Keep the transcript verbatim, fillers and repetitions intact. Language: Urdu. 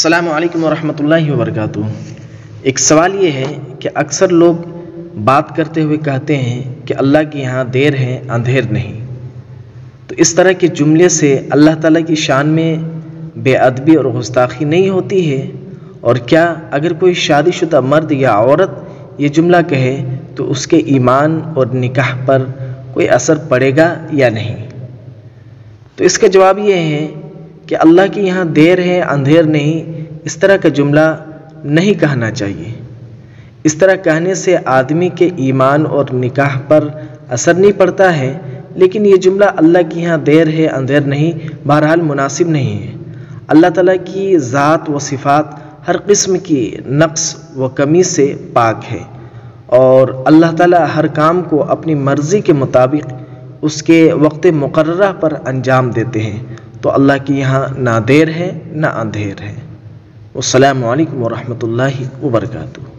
السلام علیکم ورحمۃ اللہ وبرکاتہ۔ ایک سوال یہ ہے کہ اکثر لوگ بات کرتے ہوئے کہتے ہیں کہ اللہ کے یہاں دیر ہے اندھیر نہیں، تو اس طرح کے جملے سے اللہ تعالیٰ کی شان میں بے ادبی اور گستاخی نہیں ہوتی ہے؟ اور کیا اگر کوئی شادی شدہ مرد یا عورت یہ جملہ کہے تو اس کے ایمان اور نکاح پر کوئی اثر پڑے گا یا نہیں؟ تو اس کا جواب یہ ہے کہ اللہ کے یہاں دیر ہے اندھیر نہیں، اس طرح کا جملہ نہیں کہنا چاہیے۔ اس طرح کہنے سے آدمی کے ایمان اور نکاح پر اثر نہیں پڑتا ہے، لیکن یہ جملہ اللہ کے یہاں دیر ہے اندھیر نہیں بہرحال مناسب نہیں ہے۔ اللہ تعالیٰ کی ذات و صفات ہر قسم کی نقص و کمی سے پاک ہے، اور اللہ تعالیٰ ہر کام کو اپنی مرضی کے مطابق اس کے وقت مقررہ پر انجام دیتے ہیں، تو اللہ کے یہاں نہ دیر ہے نہ اندھیر ہے۔ السلام علیکم ورحمۃ اللہ وبرکاتہ۔